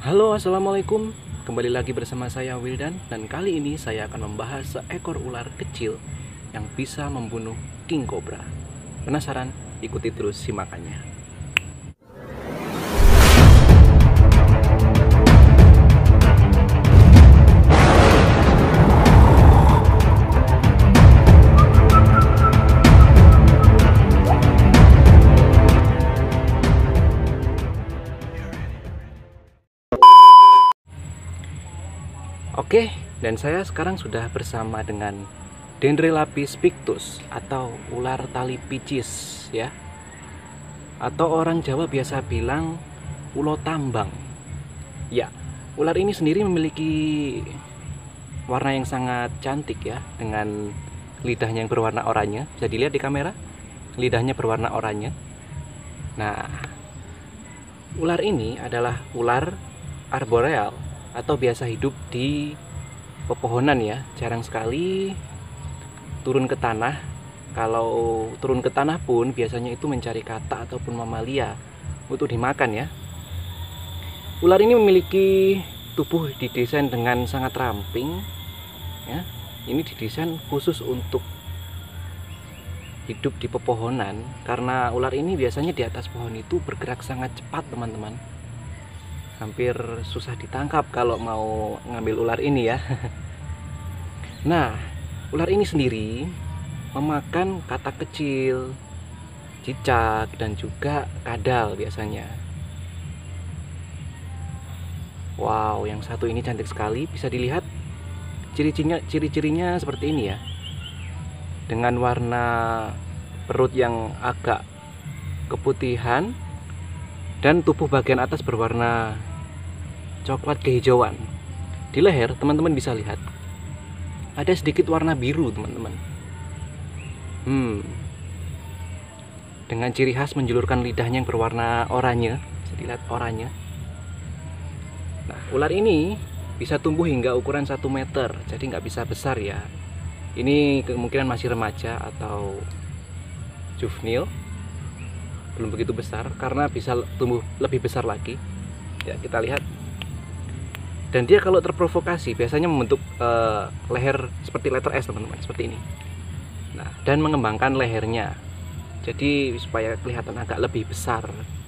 Halo, assalamualaikum. Kembali lagi bersama saya Wildan, dan kali ini saya akan membahas seekor ular kecil yang bisa membunuh king cobra. Penasaran? Ikuti terus simakannya. Oke, dan saya sekarang sudah bersama dengan Dendrelaphis pictus atau ular tali picis ya. Atau orang Jawa biasa bilang ulo tambang. Ya, ular ini sendiri memiliki warna yang sangat cantik ya, dengan lidahnya yang berwarna oranye. Bisa dilihat di kamera, lidahnya berwarna oranye. Nah, ular ini adalah ular arboreal atau biasa hidup di pepohonan ya, jarang sekali turun ke tanah. Kalau turun ke tanah pun biasanya itu mencari katak ataupun mamalia untuk dimakan ya. Ular ini memiliki tubuh didesain dengan sangat ramping ya. Ini didesain khusus untuk hidup di pepohonan, karena ular ini biasanya di atas pohon itu bergerak sangat cepat teman-teman. Hampir susah ditangkap kalau mau ngambil ular ini ya. Nah, ular ini sendiri memakan katak kecil, cicak, dan juga kadal biasanya. Wow, yang satu ini cantik sekali. Bisa dilihat ciri-cirinya seperti ini ya, dengan warna perut yang agak keputihan dan tubuh bagian atas berwarna coklat kehijauan. Di leher teman-teman bisa lihat ada sedikit warna biru teman-teman. Dengan ciri khas menjulurkan lidahnya yang berwarna oranye. Bisa dilihat oranye. Nah, ular ini bisa tumbuh hingga ukuran 1 meter, jadi nggak bisa besar ya. Ini kemungkinan masih remaja atau juvenil, belum begitu besar, karena bisa tumbuh lebih besar lagi ya. Kita lihat. Dan dia kalau terprovokasi biasanya membentuk leher seperti letter S teman-teman, seperti ini. Nah, dan mengembangkan lehernya jadi supaya kelihatan agak lebih besar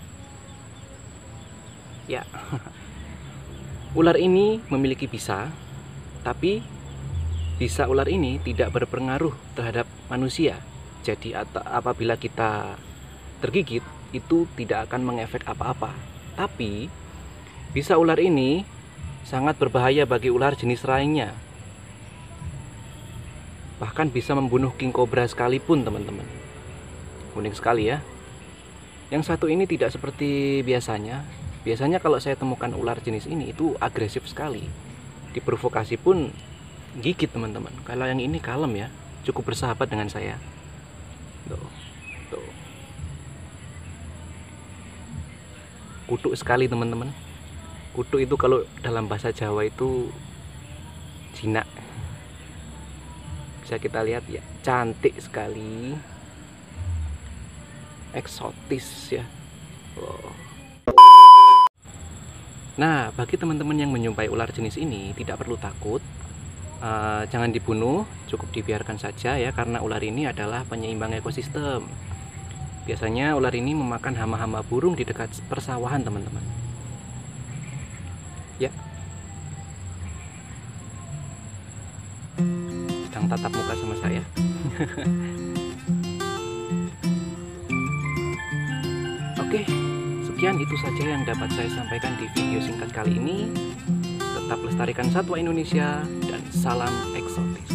ya. Ular ini memiliki bisa, tapi bisa ular ini tidak berpengaruh terhadap manusia. Jadi apabila kita tergigit itu tidak akan mengefek apa-apa. Tapi bisa ular ini sangat berbahaya bagi ular jenis lainnya. Bahkan bisa membunuh king cobra sekalipun teman-teman. Unik sekali ya. Yang satu ini tidak seperti biasanya. Biasanya kalau saya temukan ular jenis ini itu agresif sekali. Diprovokasi pun gigit teman-teman. Kalau yang ini kalem ya, cukup bersahabat dengan saya. Tuh. Kutuk sekali teman-teman. Kutuk itu kalau dalam bahasa Jawa itu jinak. Bisa kita lihat ya, cantik sekali, eksotis ya. Nah, bagi teman-teman yang menyumpai ular jenis ini tidak perlu takut. Jangan dibunuh, cukup dibiarkan saja ya, karena ular ini adalah penyeimbang ekosistem. Biasanya ular ini memakan hama-hama burung di dekat persawahan teman-teman ya. Sedang tatap muka sama saya. Oke, sekian itu saja yang dapat saya sampaikan di video singkat kali ini. Tetap lestarikan satwa Indonesia dan salam eksotis.